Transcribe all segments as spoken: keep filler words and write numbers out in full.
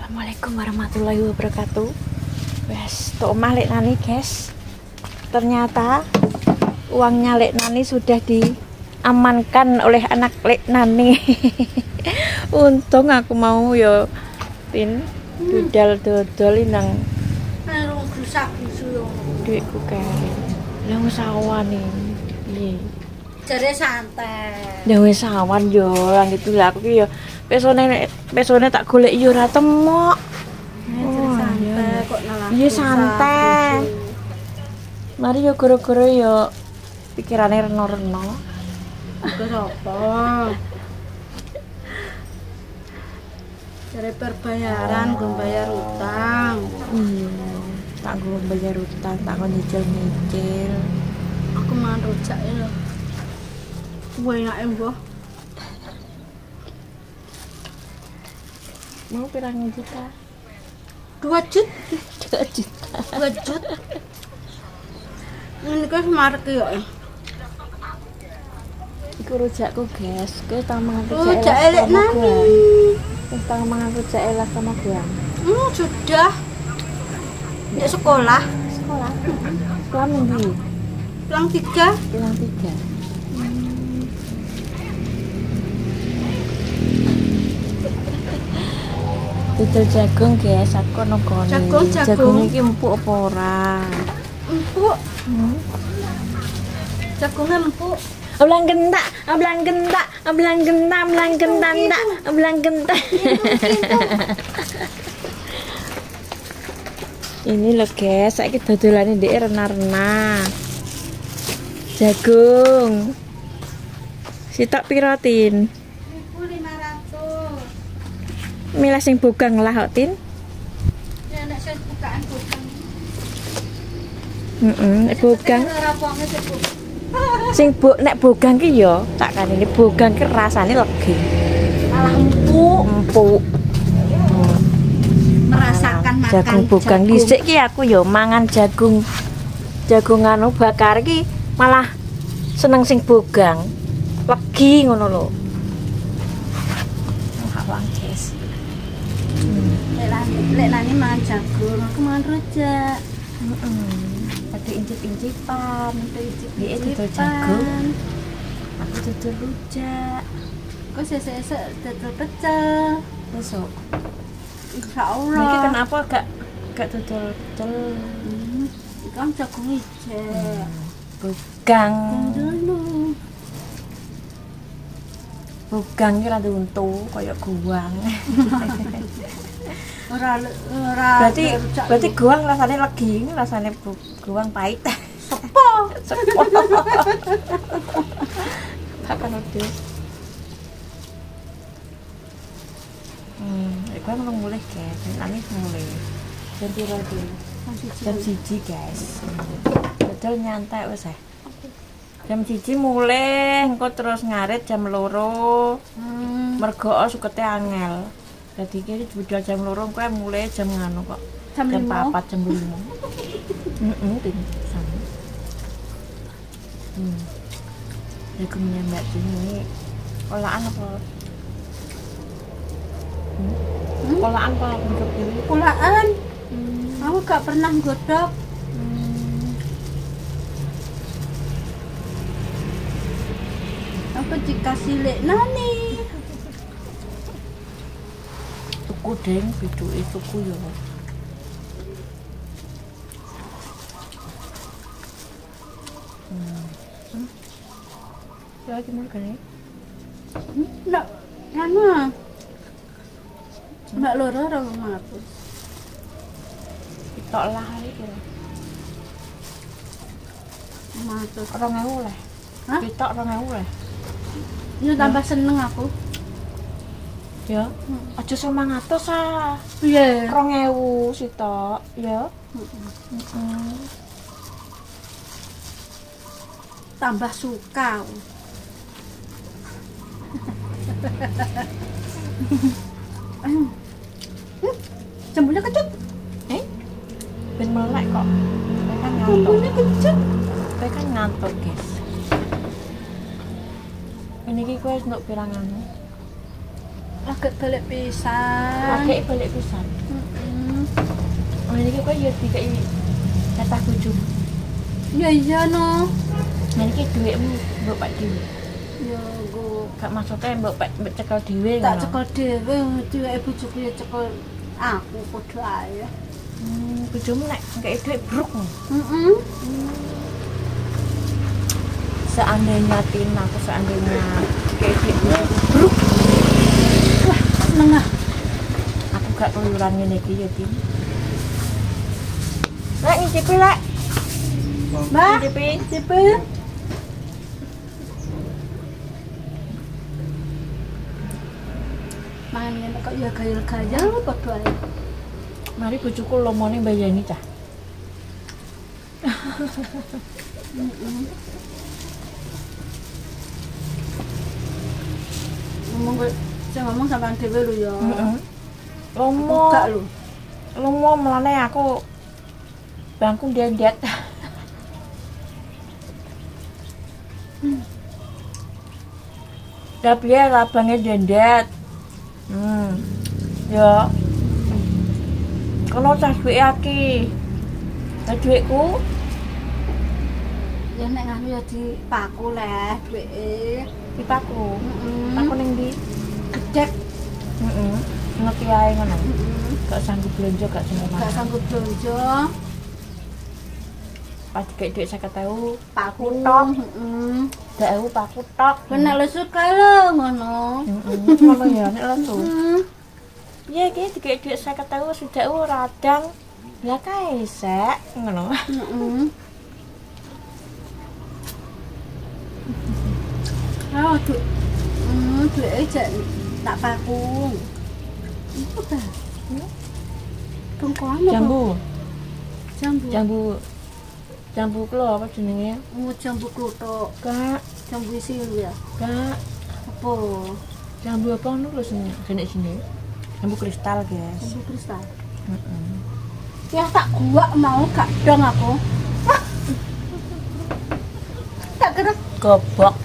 Assalamualaikum warahmatullahi wabarakatuh. Wes, tok omah Lek Nani, guys. Ternyata uangnya Lek Nani sudah diamankan oleh anak Lek Nani. Untung aku mau yo tin dodol-dodol nang nang rusak-rusuh yo. Duitku kare. Lah sawan iki. Piye? Jare santai. Ya wis sawan yo, lan itu lah aku ki yo pesone pesone tak golek yo ora temok. Oh, santai kok nalar. Iya santai. Mari yo goro-goro yo pikirane reno-reno. Terus apa? Jare perbayaran gue bayar utang. Iya, tak gue bayar utang, tak gue nyicil-nyicil. Aku mangan rujak ya. Gue enak mbah. Mau pirang juta? dua juta. dua juta. dua juta. Ini kan marek ya. Iku rujakku, guys. Kowe tau mangan Rujak elek Nani. Wis tau mangan rujak elas sama gua. Hmm, sudah. Di sekolah. Sekolah. Sekolah minggu. Pulang tiga. Pulang tiga. Dodol jagung, guys. Aku nongkoni. Jagung, jagung. Jagung iki empuk apa ora? Empuk. Hmm. Jagungnya empuk. Ablang gentak, ablang gentak, ablang gentak, ablang gentak, ablang gentak. Ini loh guys, saya kita dodolane ndek rena-rena. Jagung. Sitok pirotin. seribu lima ratus. Milah sing bugang lah kok, Tin. Ya nek saya bukaan bukan. Heeh, nek bugang. Ora ponge sebut. Sing bu nek bugang ki yo, tak kan ini bugang ki rasane legi. Malah empuk. Empuk. Merasakan makan Jagung bugang dhisik ki aku yo mangan jagung. Jagung anu bakar ki malah seneng sing bugang. Legi ngono lho. Hawang, guys. Lek Nani, lek Nani mangan jagung, aku mangan rujak. Heeh. Ada incip-incipan, Itu dia dodol jagung, aku dodol rujak. Kok sesek-sesek dodol pecel. Besok. Insyaallah. Niki kenapa gak gak dodol pecel? Hmm, kan jagung ijek. Bugang. Dulu. Bugang ki rada untu kaya guang. Ora ora. Berarti berarti guang rasane legi, rasane bu- guang pahit. sepo. Sepo. Makan udah. Hmm, iku emang mulai guys, nanti mulai. Jam piro iki? Jam siji guys. Dodol nyantai wis eh. Jam siji mulai, engko terus ngarit jam loro. Hmm. Mergo sukete angel. Dadi iki budal jam loro kowe mulai jam nganu kok. Jam lima. empat jam lima. Heeh, ping sama. Hmm. Jagungnya Mbak Tini olahan apa? Hmm? Hmm? Olahan apa untuk ini? Pulaan. Hmm. Aku gak pernah godok. Hmm. Aku dikasih Lek Nani. Tuku deng biduke tuku yo. Hmm. Hmm. Ya gimana kan? Ndak, anu. Mbak loro ora ngatus. Tok lah iki. Ngatus. dua ribu lah. Hah? Tok dua ribu lah. Ini tambah seneng aku. Ya. Aja sembilan ratus ah. Iya. dua ribu sitok, ya. Heeh. Heeh. Tambah suka. Hmm. Jambulnya kecut. Eh? Ben melek kok. Kowe kan ngantuk. Jambulnya kecut. Kowe kan ngantuk, guys. Ini ki kowe nduk pirang anu? agak balik pisan. Agak balik pisan. Heeh. Oh ini kok ya dikai jatah bojomu. Ya iya no. Nah iki dhuwitmu mbok pak dhewe. Ya go Gak maksudnya mbok pak mbok cekel dhewe tak ngono. cekel dhewe duwe bojoku ya cekel aku padha ae. Hmm, bojomu nek ngekek dhuwit bruk. Heeh. Seandainya Tin aku seandainya kayak gitu bruk. Wah, seneng ah. Aku gak keluyuran ngene iki ya Tin. Lek ngicipi lek. Mbak, Ngicipi. tipe. Mangan ngene kok ya gayal-gayal padha ae. Mari bojoku lomone mbayani cah. Heeh. Ngomong kok saya ngomong sampean dhewe lho ya. Heeh. Lomo. Gak lho. Lomo melane aku bangku ndendet. Lah piye labange ndendet. Hmm. Ya. Kalau cah duwe aki. Lah duitku Ya nek nganu ya dipaku leh duweke. dipaku. Heeh. Aku ning ndi? Gedek. Heeh. Ngerti ae ngono. Heeh. Gak sanggup belanja gak sanggup Gak makan. sanggup belanja. Pas dikek dhuwit seket ewu, Paku tok. Heeh. dua ewu paku tok. Ben nek lesut kae lho ngono. Heeh. Ngono ya nek lesu. Heeh. Piye iki dikek dhuwit seket ewu swidak ewu radang. Lah kae sek ngono. Heeh. Ah, duit. Hmm, duweke jak tak paku. Iku ta? Bengkoan apa? Jambu, Jambu. jambu. Jambu klo apa jenenge? Oh, jambu klothok. Kak, Jambu isi lho ya. kak. Apa? Jambu apa ngono lho sini, sini sini. Jambu kristal, guys. Jambu kristal. Heeh. Ya tak gua mau gak dong aku. Tak kira Gobok.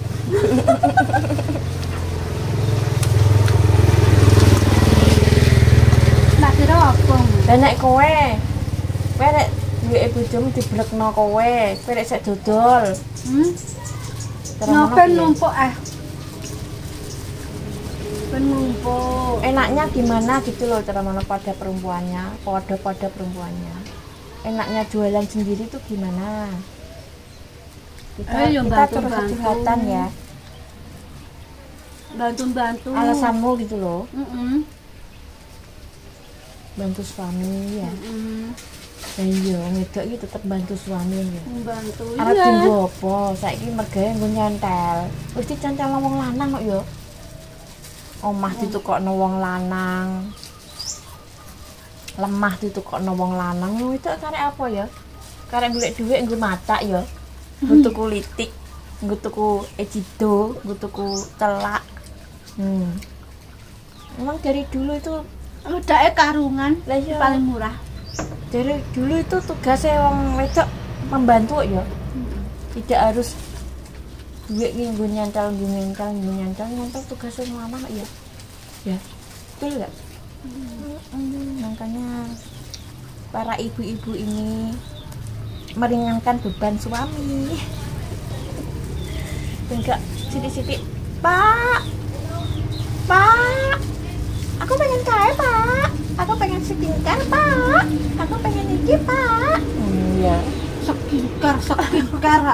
tak kira apa. Lah nek kowe, kowe nek duwe bojomu diblekno kowe, kowe nek sik dodol. Hmm? Cara Ngopo ngono piye? numpuk eh. Ben numpuk. Enaknya gimana gitu loh cara mana pada perempuannya, pada-pada perempuannya. Enaknya jualan sendiri tuh gimana? Kita, Eh, yang kita bantu-bantu. curhat-curhatan ya. Bantu-bantu. Alasanmu gitu loh, Heeh. bantu suami ya. Heeh. Ya iya, ngedok iki tetep bantu suami ya. Membantu. Arep Iya. dienggo apa? Saiki mergawe nggo nyentel. Wis dicentel wong lanang kok ya. Omah ditukokno wong lanang. Lemah ditukokno wong lanang. Yo itu karek apa ya? Karek golek dhuwit nggo matak ya. Nggo tuku litik, nggo tuku ejido, nggo tuku celak. Hmm. Emang dari dulu itu Udake karungan lah iya. paling murah. Dari dulu itu tugasnya wong wedok membantu ya. Tidak harus duit nih gue nyantel, gue nyantel, gue nyantel, nyantel tugasnya mama ya. Ya, betul nggak? Mm-mm. Makanya para ibu-ibu ini meringankan beban suami. Enggak sidik-sidik, Pak, Pak, aku pengen kaya Pak, aku pengen skincare Pak, aku pengen ini Pak. Hmm, ya. Sekingkar, sekingkar.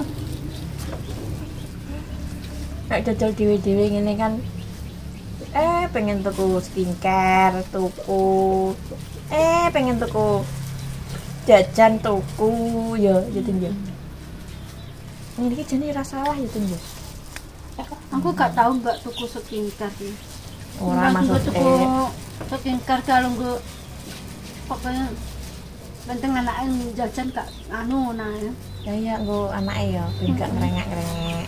Nek jajal dewe-dewe ngene kan eh pengen tuku skincare, tuku eh pengen tuku jajan tuku ya gitu ya. Ini iki jenenge ra salah ya Tin ya. Aku gak tahu mbak tuku sekingkar nih. Ora masuk tuku eh sekingkar kalau gue pokoknya penting anaknya jajan gak anu nah ya. ya ya nggo anake ya ben gak ngrengek-ngrengek.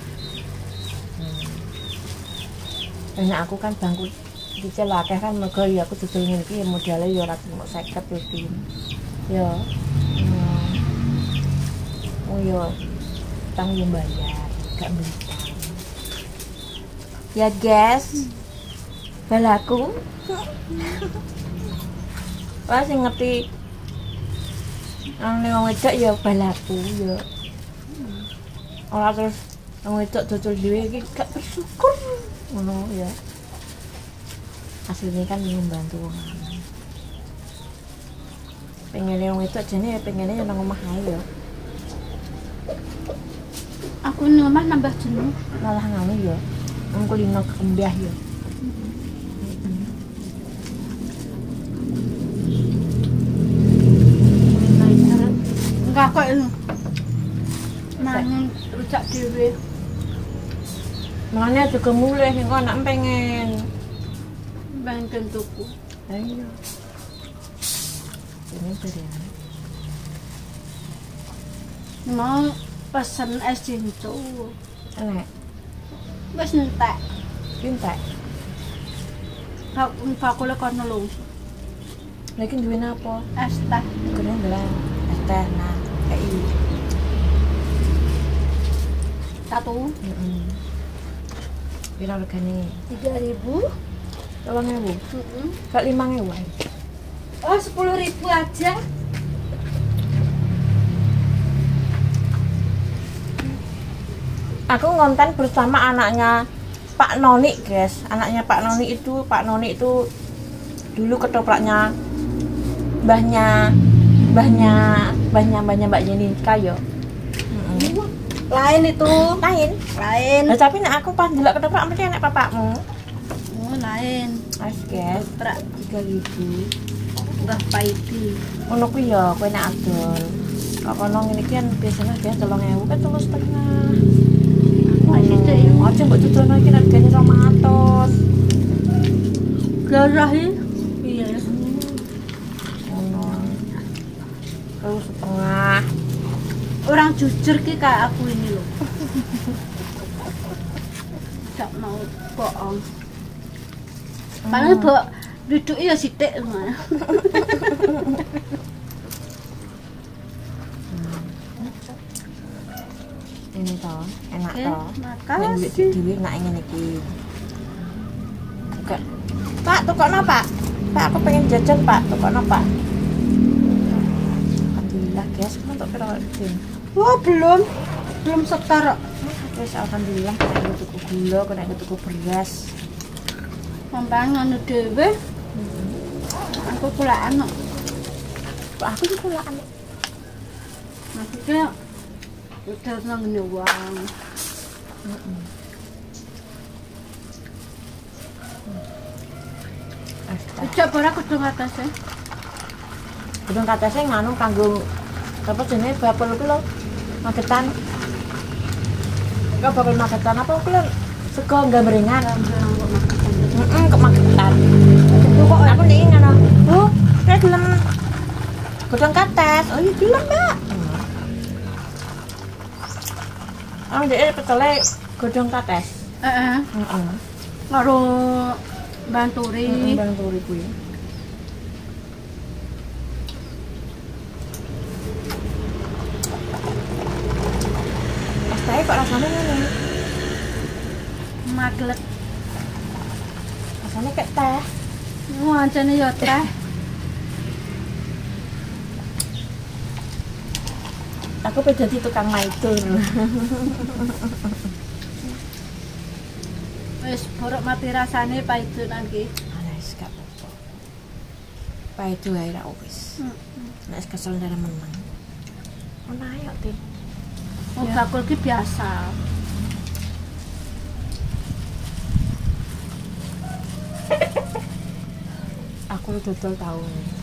Hmm. Nah, aku kan bangku dicel akeh kan mergo ya aku dodol ngene iki modale ya ora cuma seket ya Tin. Ya. Hmm. Oh ya. Tang yang bayar, gak beli. Ya guys. balaku. Wah sing ngerti nang ning wong wedok ya balaku ya. Ora terus wong wedok dodol dhewe iki gak bersyukur. Ngono ya. Aslinya kan membantu wong lanang. Pengen wong wedok jane pengennya nang omah ae ya. Aku ning omah nambah jenuh. Malah ngono ya. Wong kulino kembah ya. Enggak kok ini. Mangan rujak dhewe. Makanya juga mulai sing kok anak pengen. Pengen tuku. Ayo. Ini berian. Mau pesen es jincu. Enak. Wis entek. Pintek. Bak bakule kono lho. Lagi duwe apa? Es teh. Keren belan. Es teh nah kayak Satu. Heeh. Pira regane? tiga ribu. delapan ribu. Heeh. Kak lima ribu ae. Oh, sepuluh ribu aja. Aku ngonten bersama anaknya Pak Noni, guys. Anaknya Pak Noni itu, Pak Noni itu dulu ketopraknya mbahnya, mbahnya, mbahnya, mbahnya Mbak Yeni Kayo. Mm-mm. Lain itu. Lain. Lain. Nah, tapi nek aku pas ndelok ketoprak mesti enak papakmu. Oh, lain. Mas, guys, Prak tiga ribu. enggak paidi. Ngono kuwi ya, kowe nek adol. Kok kono ngene iki kan biasanya biasa telung ewu kan telung setengah. Masih cek ya. Aja mbok tutono iki regane rong atus. Garah iki. Iya. Ngono. Telung setengah. Orang jujur ki kayak aku ini loh. Gak mau bohong. Paling mbok duduk ya sithik ngono. Ini toh, enak Oke, toh. Nek duit makasih. dhewe nak ngene iki. Enggak. Pak, tukokno, Pak. Pak, aku pengen jajan, Pak. Tukokno, Pak. Alhamdulillah, guys. Kamu tok pira din? Wah, belum. Belum setar. Wis alhamdulillah nek tuku gula, nek tuku beras. Sampeyan ngono dhewe. Aku kulaan kok. Pak, aku iki kulaan. Maksudnya udah nang ngene uang. Heeh. Astaga. Cek ora kudu ngatasé. Gedung katase nganu kanggo apa jenenge bapel ku lho. Magetan. Kok bapel magetan apa ku lho? Sego gambrengan. Heeh, kok magetan. Itu kok aku ning ngono. Bu, saya gelem gedung kates. Oh iya gelem, Mbak. Oh, dia petele gedung kates. Heeh. Heeh. Karo Banturi. Bang turi kuwi. Teh kok rasanya ngene? Maglet. Rasanya kayak teh. Wancane ya teh. Aku pengen jadi tukang maidun. Wis borok mati rasane paidunan ki. Alas gak apa-apa. Paidu ae ra wis. Nek kesel ndara menang. Ono ayo, Tin. Oh, bakul ki biasa. Aku dodol tau.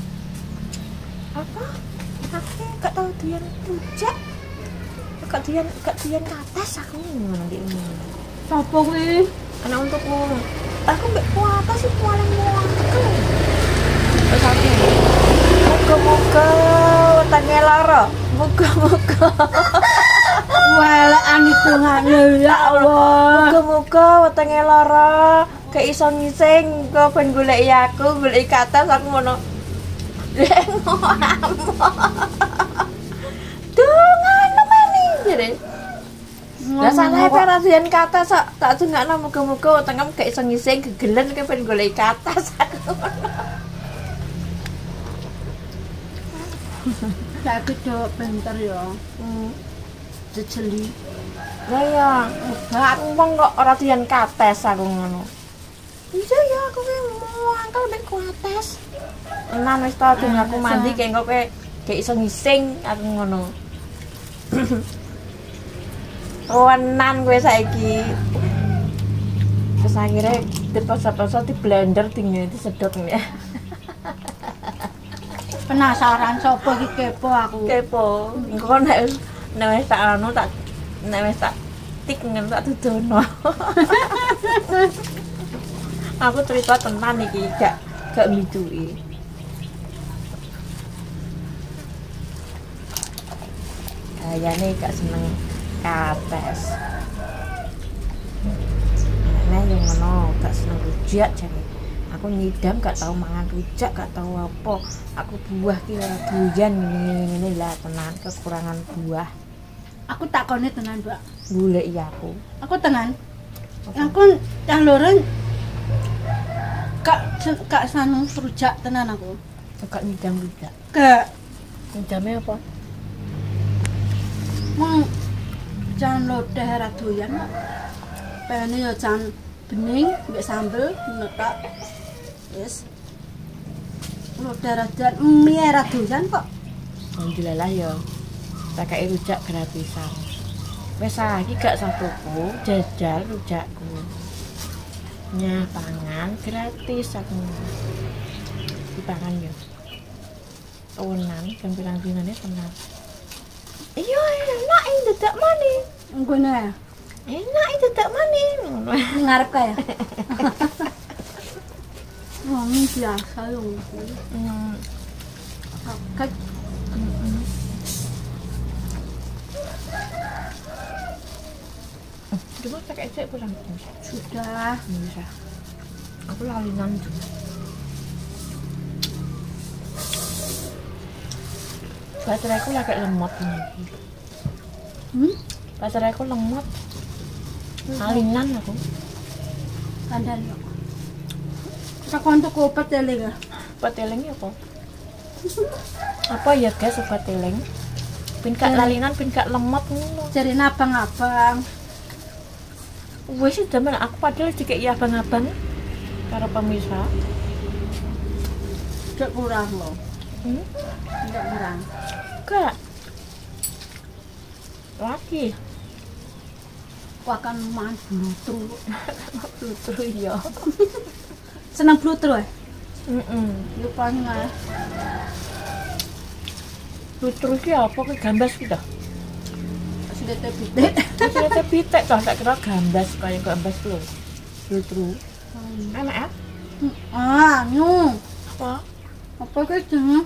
Apa? Aku gak tau doyan rujak. Gak doyan gak doyan kates aku ngono iki. Sopo kuwi? Anak untukmu. Aku mbek kuapa sih paling muak. Terus aku muga-muga wetenge lara. Muga-muga. Welekan hitungane ya Allah. Muga-muga wetenge lara. Kayak iso ngising kok ben goleki aku, goleki kates aku ngono. Lek ngono. Dungan nemeni jere. Lah salah pe radian kata sak tak dengakno muga-muga tengem gak iso ngising gegelen ke pengen golek kata aku. Tak kedo bentar ya. Hmm. Jejeli. Lah ya, gak wong kok radian kates aku ngono. Iya ya aku ki mau angkel mek kuates. Enan wis ta ding aku mandi kayak kok kayak gak iso ngising aku ngono. Wenan gue saiki. Terus akhirnya diposo-poso di blender tinggal disedot nih. Penasaran sapa iki kepo aku. Kepo. Engko nek nek wis tak anu tak nek wis tak tik ngen tak dudono. Aku cerita tenan iki gak gak miduki. Kayane gak seneng kates. Nah, yang ngono gak seneng rujak jane. Aku nyidam gak tau mangan rujak, gak tau apa. Aku buah ki ora doyan ngene-ngene lah tenan kekurangan buah. Aku takone tenan, Mbak. Golek iya aku. Aku tenan. Aku yang loren Kak kak sanu rujak tenan aku. Gak nyidam rujak. Gak Nyidame apa? Mang jan lodeh ra doyan. Pene ya jan bening mbek sambel netak. Wis. Lodeh ra doyan, mie ra doyan kok. Alhamdulillah ya. Tak kei rujak gratisan. Wis saiki gak satuku jajal rujakku. Nyah pangan gratis aku. Dipangan ya. Tenan kan pirang-pirangane tenan. Iya, enak ini dadak maning. Nggone. Enak ini dadak maning. Ngarep kaya. Wah, ini biasa yo. Hmm. Kak Cuma pakai cek kurang sudah. bisa. Aku lalinan juga. Bateraiku lagi lemot ini. Hmm? Bateraiku lemot. Lalinan aku. Kandhan. Sakon tuku obat teling ya. Pateleng apa? Apa ya guys obat teleng? Pin gak lalinan, pin gak lemot ngono. Jarine abang-abang. Wis jaman aku padahal dikek ya abang-abang karo pemirsa. Gak kurang loh. Hmm? Gak kurang. Gak. Lagi. Wah kan mangan blutru. Blutru ya. Seneng blutru ya? Heeh. Yo paling ae. Blutru ki apa ki gambas ki dah. Sudah tepitik. Ternyata pitek toh tak kira gambas kaya gambas lho. Blutru. Enak ya? Ah, nyu. Apa? Apa ki jenenge?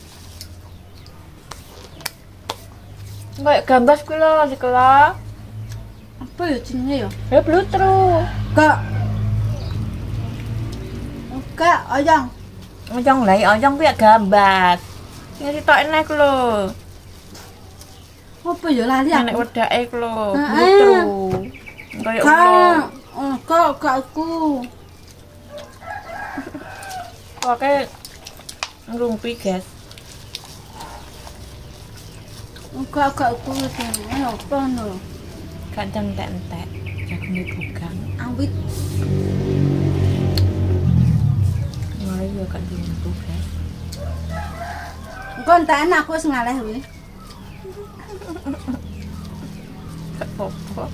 Kayak gambas ku lho sekolah. Apa ya jenenge ya? Ya blutru. Gak. Enggak, oyang. Ojong lah, ojong ku ya gambas. Sing sitok enak lho. Apa ya lali aku? Nek wedake ku lho, Heeh. blutru. Kayak Kak, enggak, enggak aku. Pakai ngrumpi, guys. Enggak, enggak aku jenenge apa no? Kadang entek-entek, jagunge bugang. Awit Mulai yo kan dintu, guys. engko entek enak aku wis ngaleh kuwi. Gak apa-apa.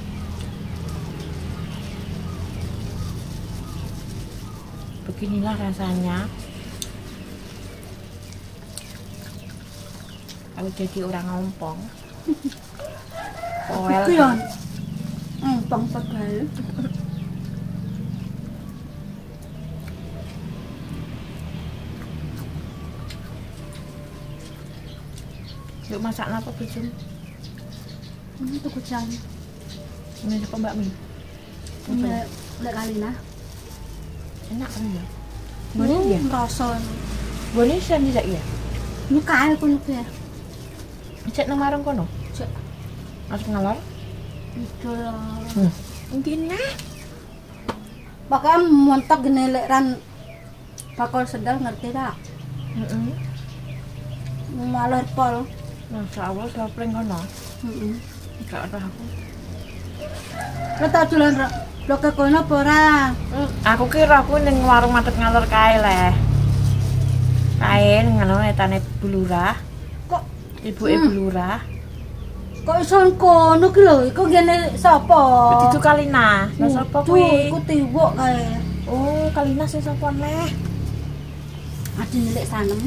Beginilah rasanya aku jadi orang ngompong. Poel. Iki ya. Hmm, bang tegal. Yuk masak apa bujum? Ini tuku jam. Ini apa Mbak Mi? Lek lek kalina. Enak kan ya? Boleh ya? Rasa. Boleh sih tidak ya? Ini kae kono ya. Cek nang marang kono. Cek. Masuk ngalor? Itu lah. Hmm. Mungkin nah. Bahkan montok gini leran bakal sedal ngerti tak? Heeh. Malah pol. Masya Allah, sapling kono. Heeh. Gak ada aku. Lo tak jualan lo ke kono apa ora? Hmm, aku kira aku ning warung madep ngalor kae leh. Kae ning ngono etane Bulurah. Kok Ibuke Hmm. Bulurah. kok iso kono ki lho? Iku ngene sapa? Itu Kalina. Lah sapa Tuh, kuwi? iku tiwuk kae. Oh, Kalina sing sapa neh? Adi nilek sanem.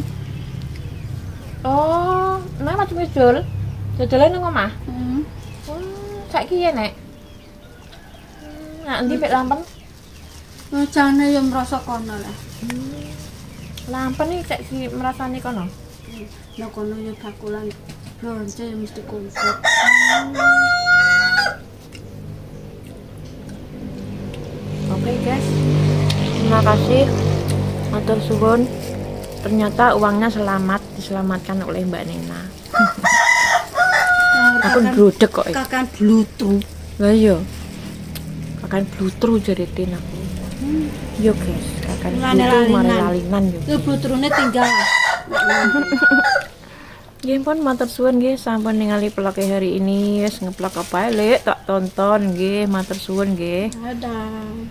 Oh, nah macam jol. Jodole nang omah. Heeh. Hmm, saiki ya, Nek. Nah, endi pek lampen? Ngajane yo merasa kono lah. Lampen iki cek si merasani kono. Lah kono yo bakulan blonce yo mesti kumpul. Oke, guys. Terima kasih. Matur suwun. Ternyata uangnya selamat, diselamatkan oleh Mbak Nena. Aku brodek kok. iki. Kakan blutru. Lah iya. Kakan blutru jeritin aku. Yo guys, kakan blutru Lane-lalinan. mari lalinan yo. Itu blutrune tinggal. Nggih pun matur suwun nggih sampun ningali vlog hari ini wis ngeplok apa lek tak tonton nggih matur suwun nggih. Ada.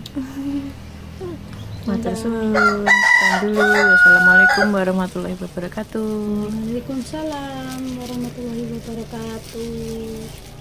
Matur suwun. Sekian dulu. Wassalamualaikum warahmatullahi wabarakatuh. Waalaikumsalam warahmatullahi wabarakatuh.